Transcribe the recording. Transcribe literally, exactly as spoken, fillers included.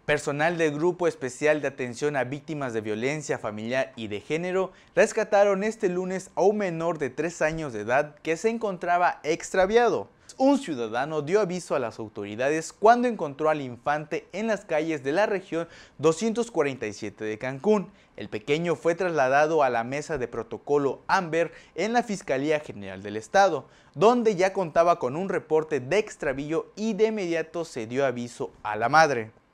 Personal del Grupo Especial de Atención a Víctimas de Violencia Familiar y de Género rescataron este lunes a un menor de tres años de edad que se encontraba extraviado. Un ciudadano dio aviso a las autoridades cuando encontró al infante en las calles de la región doscientos cuarenta y siete de Cancún. El pequeño fue trasladado a la mesa de protocolo Amber en la Fiscalía General del Estado, donde ya contaba con un reporte de extravío y de inmediato se dio aviso a la madre.